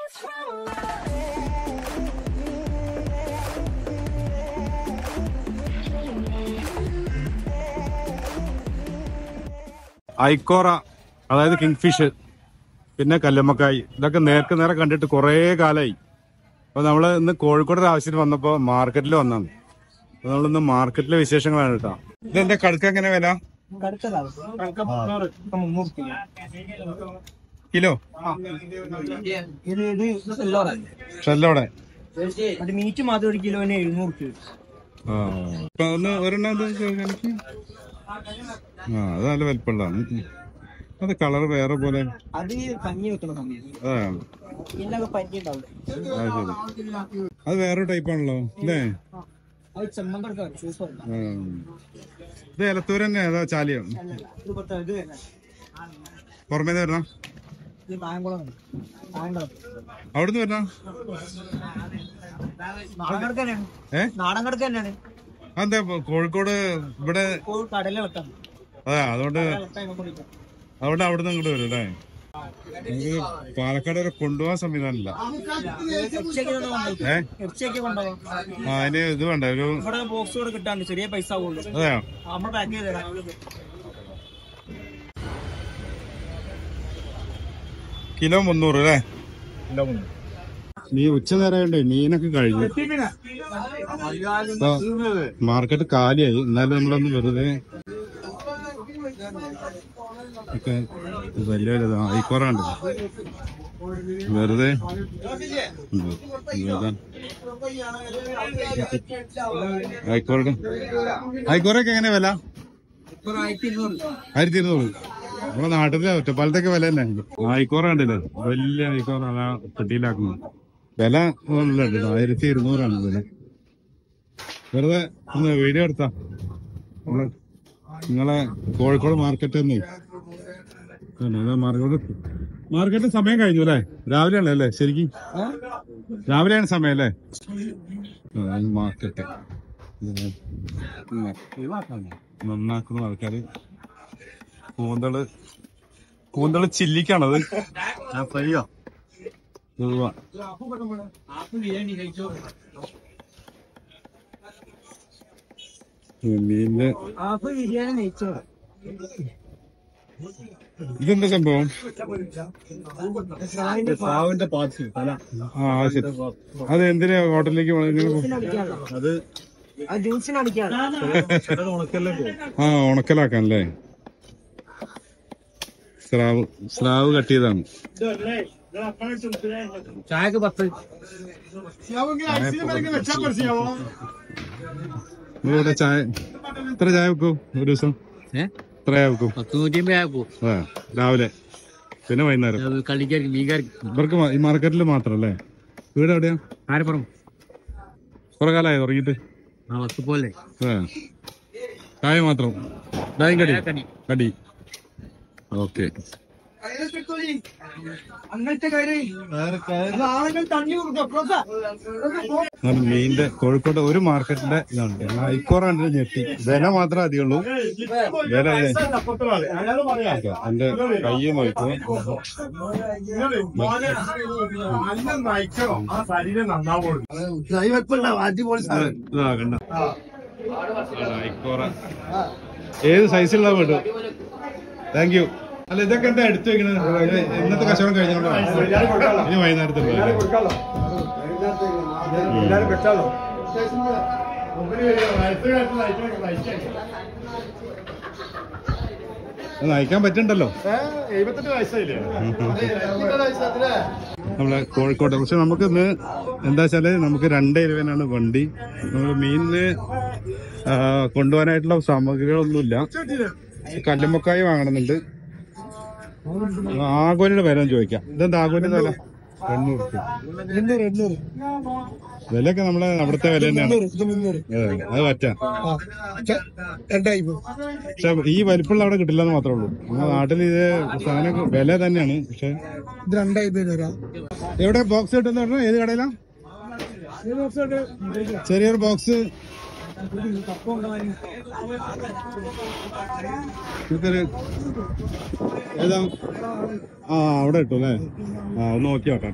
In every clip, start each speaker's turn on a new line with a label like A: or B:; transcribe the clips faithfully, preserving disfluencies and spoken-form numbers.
A: ഐക്കോറ, അതായത് king fish, പിന്നെ കല്ലുമ്മക്കായ്, ഇതൊക്കെ നേർക്ക് നേരെ കണ്ടിട്ട് കുറേ കാലമായി. അപ്പൊ നമ്മള് ഇന്ന് കോഴിക്കോട് ഒരു ആവശ്യത്തിന് വന്നപ്പോ മാർക്കറ്റിൽ വന്നാണ്. അപ്പൊ നമ്മളിന്ന് മാർക്കറ്റിലെ വിശേഷങ്ങളാണ് കേട്ടോ. ഇതെന്താ കടുക്ക എങ്ങനെ വില? കിലോ ഷെല്ലോടെ
B: മീറ്റ് മാത്രം ഒരു കിലോന് എഴുന്നൂറ് രൂപ.
A: ഒന്ന് ഒരെണ്ണം ആ അത് നല്ല വലിപ്പമുള്ളതാണ്. അത് കളർ വേറെ പോലെ.
B: അത് പഞ്ഞി വെക്കണ സമയത്ത് പഞ്ഞി ഉണ്ടാവില്ല.
A: അത് വേറെ ടൈപ്പാണല്ലോ അല്ലേ? ഇത് എലത്തൂർ തന്നെ ഏതാ ചാലിയോ? പുറമേന്ന് വരണ അവിടുന്ന് വരണ ഏ
B: നാടൻ കടക്ക് തന്നെയാണ്.
A: അതെന്താ കോഴിക്കോട് ഇവിടെ
B: കടല വെക്കാം.
A: അതെ, അതുകൊണ്ട് അതുകൊണ്ട് അവിടുന്ന് ഇങ്ങോട്ട് വരും അല്ലേ? നമുക്ക് പാലക്കാട് വരെ കൊണ്ടുപോകാൻ സംവിധാനമില്ല. ഏഹ് ആ അതിന് ഇത് വേണ്ട ഒരു
B: ബോക്സ് കൂടെ കിട്ടാണ്ട് ചെറിയ പൈസ ആവുള്ളൂ.
A: അതെയോ?
B: നമ്മൾ പാക്ക് ചെയ്ത് തരാം.
A: കിലോ മുന്നൂറ് അല്ലേ? നീ ഉച്ച നേരമുണ്ട്, മീനൊക്കെ കഴിഞ്ഞു. മാർക്കറ്റ് കാലിയായി. എന്നാലും നമ്മളൊന്ന് വെറുതെ ഒക്കെ വലിയ വലുതാ ഐക്കോറുണ്ട്, വെറുതെ ഐക്കോറുടെ ഐക്കോറൊക്കെ എങ്ങനെ വില? ആയിരത്തി ഇരുന്നൂറ്. നമ്മുടെ നാട്ടിലെ ഒറ്റപ്പാലത്തൊക്കെ വില തന്നെ. ഐക്കോറ കണ്ടില്ലേ, വലിയ ഐക്കോറ അതാ പെട്ടിയിലാക്കുന്നു. വില ഉണ്ട്, ആയിരത്തി ഇരുന്നൂറാണ് വില. വെറുതെ ഒന്ന് വീഡിയോ എടുത്താ നമ്മള് നിങ്ങളെ കോഴിക്കോട് മാർക്കറ്റ് തന്നെ. മാർക്കറ്റ് മാർക്കറ്റ് സമയം കഴിഞ്ഞു അല്ലേ? രാവിലെയാണ് അല്ലേ? ശരിക്കും രാവിലെയാണ് സമയം അല്ലേ? മാർക്കറ്റ് നന്നാക്കുന്ന ആൾക്കാര്. കൂന്തള് കൂന്തള് ചില്ലിക്കാണത്. ഫ്രൈയോ? മീനിന് ഇതെന്താ സംഭവം? ആ ശരി. അത് എന്തിനാ ഹോട്ടലിലേക്ക് അത് ആ ഉണക്കലാക്കാനല്ലേ? സ്രാവ് സ്രാവ് കട്ട് ചെയ്താണ്.
B: ചായക്ക് പത്ത്.
A: നിങ്ങളിവിടെ ചായ എത്ര ചായ വെക്കും ഒരു ദിവസം? എത്ര ചായ വെക്കും? ആ രാവിലെ പിന്നെ വൈകുന്നേരം. ഇവർക്ക് ഈ മാർക്കറ്റിൽ മാത്രം അല്ലേ? വീട് എവിടെയാ?
B: ആരപ്പുറം.
A: കുറെ കാലമായി തുടങ്ങിയിട്ട്?
B: പോലെ
A: ചായ മാത്രം? കടി കടി ഓക്കെ. മീനിന്റെ കോഴിക്കോട് ഒരു മാർക്കറ്റിന്റെ ഇതാണ്. ഐക്കോറാണ്ട് ഞെട്ടി. വില മാത്രമേ അധികമുള്ളൂ. വില എന്റെ കയ്യെ നോക്കും. ഐക്കോറ ഏത് സൈസിലുള്ള വീട്? Thank you. അല്ല ഇതൊക്കെ എന്താ എടുത്തു വെക്കണത്? ഇന്നത്തെ കച്ചവടം കഴിഞ്ഞോളൂ, ഇനി വൈകുന്നേരത്തുള്ള നയിക്കാൻ പറ്റണ്ടല്ലോ. നമ്മളെ കോഴിക്കോട്ടെ. പക്ഷെ നമുക്ക് ഇന്ന് എന്താ വെച്ചാല് നമുക്ക് രണ്ടേ ഇരുപതിനാണ് വണ്ടി. നമ്മള് മീനിന് കൊണ്ടുപോകാനായിട്ടുള്ള സാമഗ്രികളൊന്നുമില്ല. കല്ലുമ്മക്കായ് വാങ്ങണമെന്നുണ്ട്. ആഗോലിയുടെ വില ചോദിക്കാം. ഇതെന്താ ആഗോലിന്റെ വില? എണ്ണൂറ് രൂപ. വിലയൊക്കെ നമ്മളെ അവിടുത്തെ വില തന്നെയാണ്. അത് പറ്റാ. പക്ഷെ ഈ വലിപ്പമുള്ള അവിടെ കിട്ടില്ലെന്ന് മാത്രമേ ഉള്ളൂ. നമ്മുടെ നാട്ടിൽ ഇത് സാധനം വില തന്നെയാണ്. പക്ഷെ എവിടെ ബോക്സ് കിട്ടുന്ന പറഞ്ഞാൽ ഏത് കടയിലാ? ചെറിയൊരു ബോക്സ് ഇതൊരു ഏതാ? ആ അവിടെ ഇട്ടു അല്ലേ? ആ ഒന്ന് നോക്കി നോക്കാം.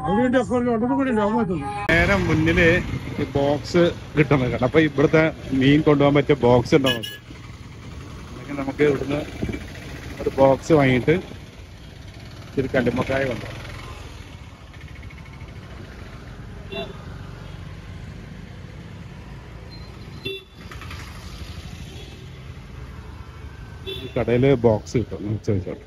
A: നേരെ മുന്നില് ഈ ബോക്സ് കിട്ടുന്നത് കേട്ടോ. അപ്പൊ ഇവിടുത്തെ മീൻ കൊണ്ടുപോകാൻ പറ്റിയ ബോക്സ് ഉണ്ടോ അല്ലെങ്കിൽ നമുക്ക് ഇവിടുന്ന് ഒരു ബോക്സ് വാങ്ങിയിട്ട് ഇത്തിരി കല്ലുമ്മക്കായ കൊണ്ടുപോകാം. കടയില് ബോക്സ് കിട്ടും. ചോദിച്ചോട്ടെ,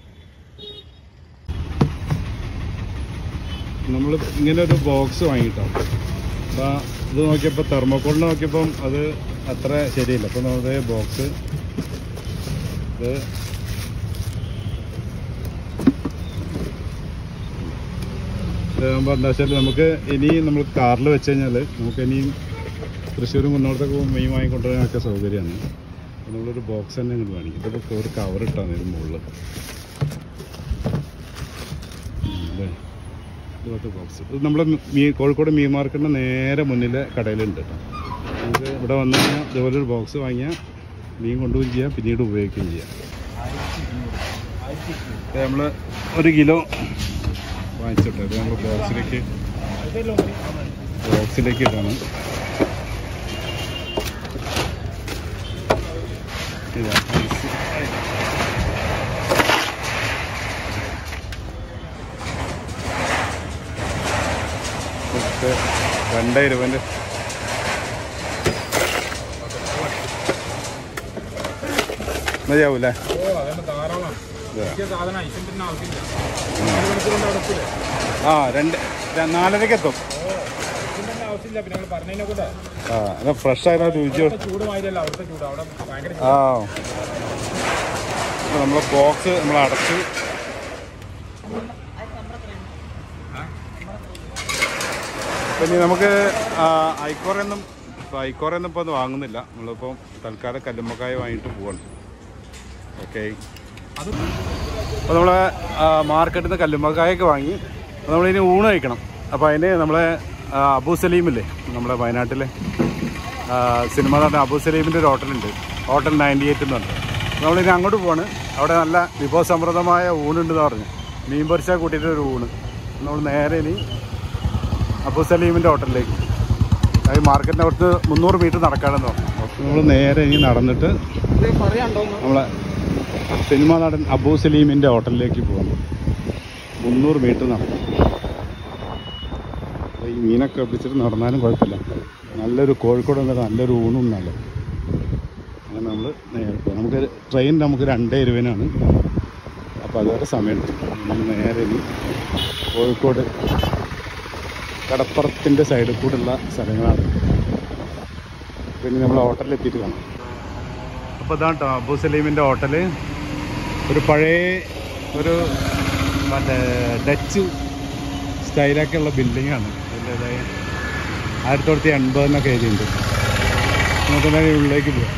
A: നമ്മൾ ഇങ്ങനെ ഒരു ബോക്സ് വാങ്ങിയിട്ടാണ്. അപ്പം ഇത് നോക്കിയപ്പോൾ തെർമോക്കോളിന് നോക്കിയപ്പം അത് അത്ര ശരിയില്ല. അപ്പം നമ്മുടെ ബോക്സ് ഇത് ഇതാകുമ്പോൾ എന്താ വെച്ചാൽ നമുക്ക് ഇനി നമ്മൾ കാറിൽ വെച്ച് കഴിഞ്ഞാൽ നമുക്ക് ഇനിയും തൃശ്ശൂർ മുന്നോട്ടൊക്കെ മീൻ വാങ്ങിക്കൊണ്ടുവരാനൊക്കെ സൗകര്യമാണ്. അപ്പോൾ നമ്മളൊരു ബോക്സ് തന്നെ ഇങ്ങോട്ട് വേണമെങ്കിൽ ഇതിപ്പോൾ ഒരു കവർ ഇട്ടാണ് ഇതിന് മുകളിൽ അല്ലേ. ഇതുപോലത്തെ ബോക്സ് ഇത് നമ്മുടെ മീ കോഴിക്കോട് മീൻ മാർക്കറ്റിൻ്റെ നേരെ മുന്നിലെ കടയിലുണ്ട് കേട്ടോ. നമുക്ക് ഇവിടെ വന്നു കഴിഞ്ഞാൽ ഇതുപോലെ ഒരു ബോക്സ് വാങ്ങിയാൽ മീൻ കൊണ്ടുപോവുകയും ചെയ്യാം, പിന്നീട് ഉപയോഗിക്കുകയും ചെയ്യാം. നമ്മൾ ഒരു കിലോ വാങ്ങിച്ചിട്ട് അത് നമ്മൾ ബോക്സിലേക്ക് ബോക്സിലേക്ക് ഇടാണ്. ഇതാ രണ്ടേ രൂപൻ്റെ മതിയാവൂല്ലേ? ആ രണ്ട് നാലരക്ക് എത്തും. ആ അത് ഫ്രഷ് ആയിരുന്നോ ചോദിച്ചു. ആ നമ്മളെ ബോക്സ് നമ്മൾ അടച്ചു. പിന്നെ നമുക്ക് ഐക്കോറൊന്നും ഇപ്പോൾ ഐക്കോറൊന്നും ഇപ്പോൾ ഒന്നും വാങ്ങുന്നില്ല. നമ്മളിപ്പോൾ തൽക്കാലം കല്ലുമ്മക്കായ വാങ്ങിയിട്ട് പോകണം. ഓക്കെ, അപ്പോൾ നമ്മളെ മാർക്കറ്റിൽ നിന്ന് കല്ലുമ്മക്കായൊക്കെ വാങ്ങി നമ്മളിനി ഊണ് കഴിക്കണം. അപ്പോൾ അതിന് നമ്മളെ അബു സലീമില്ലേ, നമ്മുടെ വയനാട്ടിലെ സിനിമ നടന്ന അബു സലീമിൻ്റെ ഒരു ഹോട്ടലുണ്ട്, ഹോട്ടൽ നയൻറ്റി എയ്റ്റ് എന്ന് പറഞ്ഞത്. നമ്മളിനി അങ്ങോട്ട് പോവാണ്. അവിടെ നല്ല വിഭവസമൃദ്ധമായ ഊണുണ്ടെന്ന് പറഞ്ഞു, മീൻ പൊരിച്ച കൂട്ടിയിട്ടൊരു ഊണ്. നമ്മൾ നേരെ ഇനി അബു സലീമിൻ്റെ ഹോട്ടലിലേക്ക്, അത് മാർക്കറ്റിൻ്റെ അവിടുത്തെ മുന്നൂറ് മീറ്റർ നടക്കാണെന്ന് പറഞ്ഞു. നമ്മൾ നേരെ ഇനി നടന്നിട്ട് നമ്മളെ സിനിമ നടൻ അബു സലീമിൻ്റെ ഹോട്ടലിലേക്ക് പോകുന്നു. മുന്നൂറ് മീറ്റർ നടക്കും. ഈ മീനൊക്കെ പിടിച്ചിട്ട് നടന്നാലും കുഴപ്പമില്ല. നല്ലൊരു കോഴിക്കോട് വന്നിട്ട് നല്ലൊരു ഊണും നല്ല. അങ്ങനെ നമ്മൾ നേരെ പോകും. നമുക്ക് ട്രെയിൻ നമുക്ക് രണ്ടേ ഇരുപതിനാണ്. അപ്പോൾ അതുവരെ സമയമുണ്ട്. നമ്മൾ നേരെ ഇനി കോഴിക്കോട് കടപ്പുറത്തിൻ്റെ സൈഡിൽ കൂടെയുള്ള സ്ഥലങ്ങളാണ്. പിന്നെ നമ്മൾ ഹോട്ടലിലെത്തിയിട്ട് കാണാം. അപ്പോൾ ഇതാണ് കേട്ടോ അബു സലീമിൻ്റെ ഹോട്ടല്. ഒരു പഴയ ഒരു മറ്റേ ഡച്ച് സ്റ്റൈലൊക്കെയുള്ള ബിൽഡിങ്ങാണ്. അതിൻ്റേതായ ആയിരത്തി തൊള്ളായിരത്തി എൺപതെന്നൊക്കെ എഴുതിയിട്ടുണ്ട്. നമുക്ക് തന്നെ ഉള്ളിലേക്ക് പോകാം.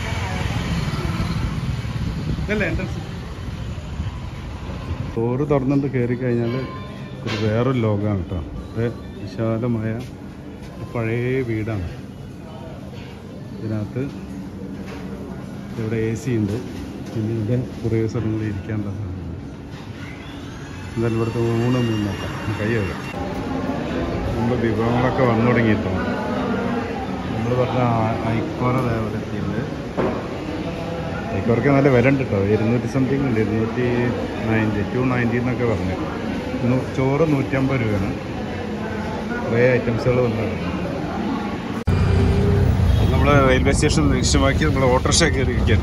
A: ഇതല്ലേ എൻട്രൻസ്. ഡോറ് തുറന്നിട്ട് കയറി കഴിഞ്ഞാൽ ഒരു വേറൊരു ലോകമാണ് കേട്ടോ. അത് വിശാലമായ പഴയ വീടാണ്. ഇതിനകത്ത് ഇവിടെ എ സി ഉണ്ട്. പിന്നെ ഇവിടെ കുറേ സ്ഥലങ്ങളിൽ ഇരിക്കാനുള്ള സാധനങ്ങൾ. എന്തായാലും ഇവിടുത്തെ ഊണൊന്നും നോക്കാം, കൈ കഴുകാം. നമ്മുടെ വിഭവങ്ങളൊക്കെ വന്നു തുടങ്ങിയിട്ടോ. നമ്മൾ പറഞ്ഞ ഐക്കോറ ഇവിടെ എത്തിയിട്ടുണ്ട്. ഐക്കോറയ്ക്ക് നല്ല വില ഉണ്ട് കേട്ടോ. ഇരുന്നൂറ്റി സംതിങ് ഉണ്ട്, ഇരുന്നൂറ്റി നയൻറ്റി ടു നയൻറ്റി എന്നൊക്കെ പറഞ്ഞു. ചോറ് നൂറ്റമ്പത് രൂപയാണ്. കുറേ ഐറ്റംസുകൾ വന്നത്. നമ്മൾ റെയിൽവേ സ്റ്റേഷൻ ലക്ഷ്യമാക്കി നമ്മൾ ഓട്ടോറിക്ഷ കയറിയിരിക്കുകയാണ്.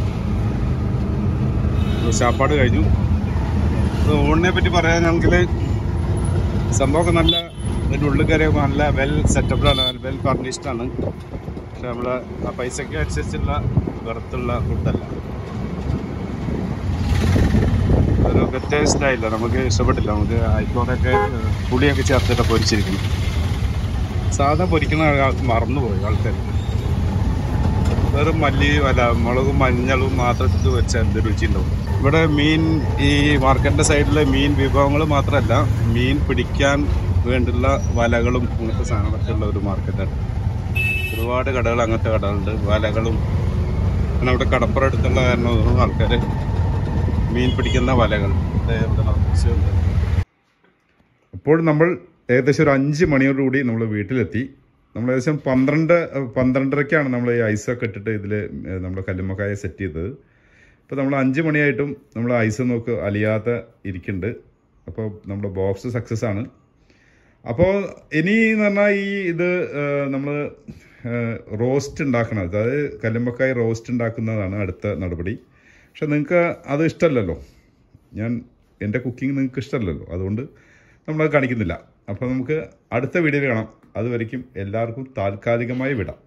A: ശാപ്പാട് കഴിഞ്ഞു. ഊണിനെ പറ്റി പറയാനാണെങ്കിൽ സംഭവമൊക്കെ നല്ല, ഇതിൻ്റെ ഉള്ളിൽ കയറിയൊക്കെ നല്ല വെൽ സെറ്റപ്പിലാണ്, വെൽ ഫർണിഷ്ഡാണ്. പക്ഷെ നമ്മൾ ആ പൈസയ്ക്ക് അനുസരിച്ചുള്ള വെറുത്തുള്ള ഫുഡല്ല. ഒരു വ്യത്യസ്തമായില്ല, നമുക്ക് ഇഷ്ടപ്പെട്ടില്ല. നമുക്ക് ഐക്കോറൊക്കെ പുളിയൊക്കെ ചേർത്തിട്ട് പൊരിച്ചിരിക്കുന്നു. സാധാ പൊരിക്കുന്ന ആൾക്ക് മറന്നുപോയി ആൾക്കാർ. വെറും മല്ലി അല്ല മുളകും മഞ്ഞളും മാത്രം വെച്ച എന്ത് രുചി ഉണ്ടാവും. ഇവിടെ മീൻ ഈ മാർക്കറ്റിൻ്റെ സൈഡിലെ മീൻ വിഭവങ്ങൾ മാത്രമല്ല, മീൻ പിടിക്കാൻ വേണ്ടിയുള്ള വലകളും അങ്ങനത്തെ സാധനങ്ങളൊക്കെ ഉള്ള ഒരു മാർക്കറ്റാണ്. ഒരുപാട് കടകൾ, അങ്ങനത്തെ കടകളുണ്ട്. വലകളും പിന്നെ അവിടെ കടപ്പുറം അടുത്തുള്ള കാരണം ആൾക്കാർ മീൻ പിടിക്കുന്ന വലകൾ. അപ്പോൾ നമ്മൾ ഏകദേശം ഒരു അഞ്ച് മണിയോടുകൂടി നമ്മൾ വീട്ടിലെത്തി. നമ്മൾ ഏകദേശം പന്ത്രണ്ട് പന്ത്രണ്ടരയ്ക്കാണ് നമ്മൾ ഈ ഐസൊക്കെ ഇട്ടിട്ട് ഇതിൽ നമ്മൾ കല്ലുമ്മക്കായ സെറ്റ് ചെയ്തത്. ഇപ്പോൾ നമ്മൾ അഞ്ച് മണിയായിട്ടും നമ്മൾ ഐസ് നോക്ക് അലിയാതെ ഇരിക്കുന്നുണ്ട്. അപ്പോൾ നമ്മുടെ ബോക്സ് സക്സസ് ആണ്. അപ്പോൾ ഇനി എന്ന് പറഞ്ഞാൽ ഈ ഇത് നമ്മൾ റോസ്റ്റ് ഉണ്ടാക്കണം, അതായത് കല്ലുമ്മക്കായ റോസ്റ്റ് ഉണ്ടാക്കുന്നതാണ് അടുത്ത നടപടി. പക്ഷെ നിങ്ങൾക്ക് അത് ഇഷ്ടമല്ലല്ലോ, ഞാൻ എൻ്റെ കുക്കിംഗ് നിങ്ങൾക്ക് ഇഷ്ടമല്ലല്ലോ, അതുകൊണ്ട് നമ്മളത് കാണിക്കുന്നില്ല. അപ്പോൾ നമുക്ക് അടുത്ത വീഡിയോയിൽ കാണാം. അതുവരയ്ക്കും എല്ലാവർക്കും താൽക്കാലികമായി വിടാം.